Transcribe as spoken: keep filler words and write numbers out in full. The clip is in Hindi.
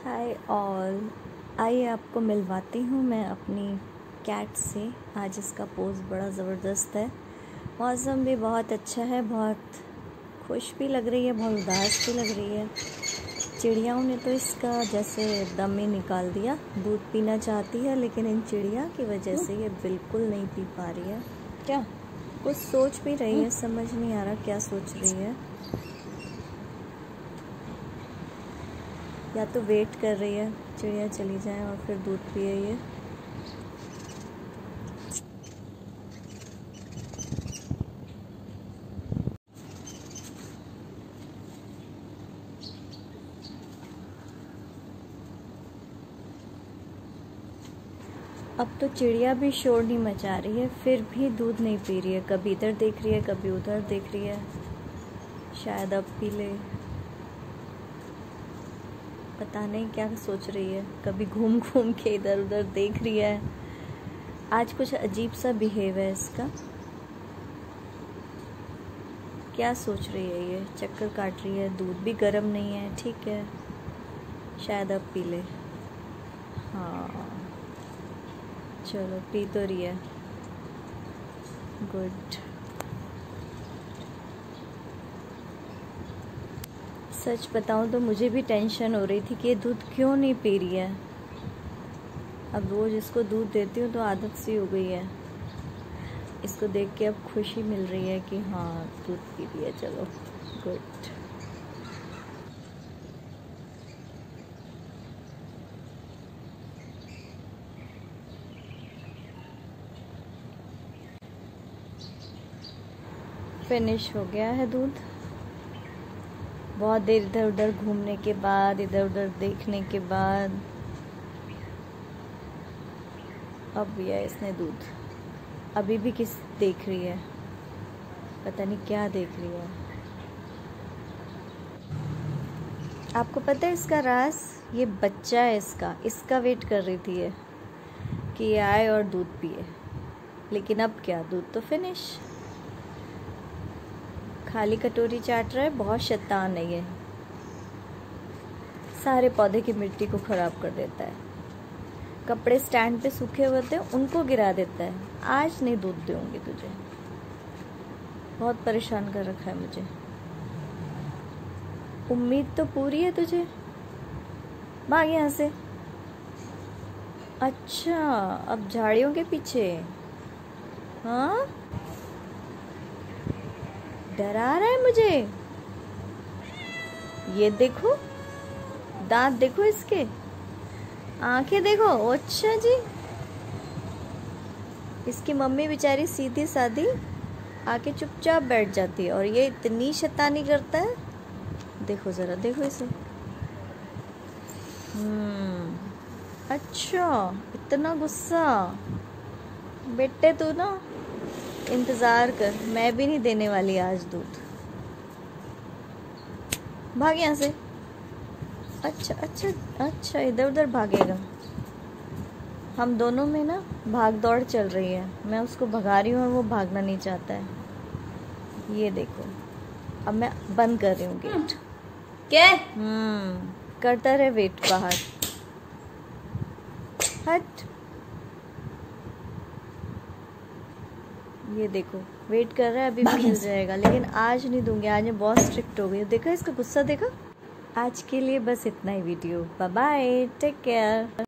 हाय ऑल, आइए आपको मिलवाती हूँ मैं अपनी कैट से। आज इसका पोज बड़ा ज़बरदस्त है। मौसम भी बहुत अच्छा है, बहुत खुश भी लग रही है, बहुत उदास भी लग रही है। चिड़ियाओं ने तो इसका जैसे दम ही निकाल दिया। दूध पीना चाहती है लेकिन इन चिड़िया की वजह से ये बिल्कुल नहीं पी पा रही है। क्या कुछ सोच भी रही है, समझ नहीं आ रहा क्या सोच रही है। या तो वेट कर रही है चिड़िया चली जाए और फिर दूध पिए ये। अब तो चिड़िया भी शोर नहीं मचा रही है, फिर भी दूध नहीं पी रही है। कभी इधर देख रही है, कभी उधर देख रही है। शायद अब पी ले, पता नहीं क्या सोच रही है। कभी घूम घूम के इधर उधर देख रही है। आज कुछ अजीब सा बिहेव है इसका। क्या सोच रही है ये? चक्कर काट रही है। दूध भी गर्म नहीं है, ठीक है, शायद अब पी ले। हाँ चलो, पी तो रही है। गुड। सच बताऊं तो मुझे भी टेंशन हो रही थी कि ये दूध क्यों नहीं पी रही है। अब रोज़ इसको दूध देती हूँ तो आदत सी हो गई है। इसको देख के अब खुशी मिल रही है कि हाँ दूध पी रही है। चलो गुड। फिनिश हो गया है दूध। बहुत देर इधर उधर घूमने के बाद, इधर उधर देखने के बाद अब पिया इसने दूध। अभी भी किस देख रही है, पता नहीं क्या देख रही है। आपको पता है इसका राज? ये बच्चा है इसका इसका वेट कर रही थी ये कि ये आए और दूध पिए, लेकिन अब क्या, दूध तो फिनिश। खाली कटोरी चाट रहा है, बहुत शैतान है ये। सारे पौधे की मिट्टी को खराब कर देता है। कपड़े स्टैंड पे सूखे हुए थे उनको गिरा देता है। आज नहीं दूध दूंगी तुझे, बहुत परेशान कर रखा है मुझे। उम्मीद तो पूरी है तुझे, भाग यहाँ से। अच्छा, अब झाड़ियों के पीछे? हाँ, डरा रहा है मुझे। ये देखो, दांत देखो इसके, आंखें देखो। अच्छा जी, इसकी मम्मी बेचारी सीधी सादी आके चुपचाप बैठ जाती है और ये इतनी शैतानी करता है। देखो जरा, देखो इसे। हम्म अच्छा, इतना गुस्सा। बेटे तू ना इंतजार कर, मैं भी नहीं देने वाली आज दूध। भाग यहाँ से। अच्छा अच्छा अच्छा, इधर उधर भागेगा। हम दोनों में ना भाग दौड़ चल रही है। मैं उसको भगा रही हूँ और वो भागना नहीं चाहता है। ये देखो, अब मैं बंद कर रही हूँ गेट। क्या? हम्म करता रहे वेट बाहर। हट। ये देखो वेट कर रहा है, अभी भी मिल जाएगा, लेकिन आज नहीं दूंगी। आज मैं बहुत स्ट्रिक्ट हो गई। देखा इसका गुस्सा, देखा। आज के लिए बस इतना ही video. Bye bye, take care.